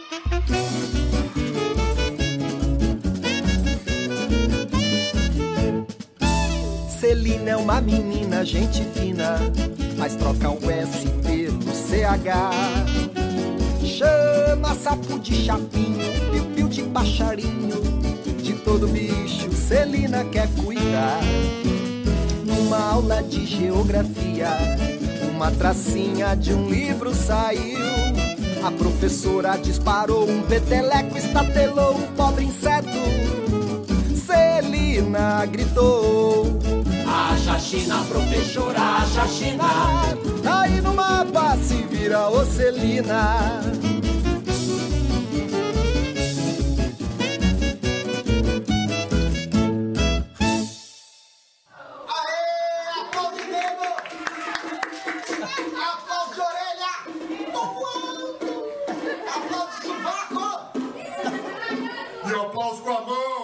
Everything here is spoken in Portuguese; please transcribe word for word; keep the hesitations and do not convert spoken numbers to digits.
Celina é uma menina, gente fina, mas troca o S pelo C H. Chama sapo de chapinho, piu-piu de passarinho, de todo bicho Celina quer cuidar. Numa aula de geografia, uma tracinha de um livro saiu. A professora disparou um peteleco, estatelou o pobre inseto. Celina gritou: a chachina, professora, a chachina. Aí no mapa se vira ô Celina. Aê, aplaude dedo! Aplaude de orelha! Aplaude sovaco! E aplauso com a mão!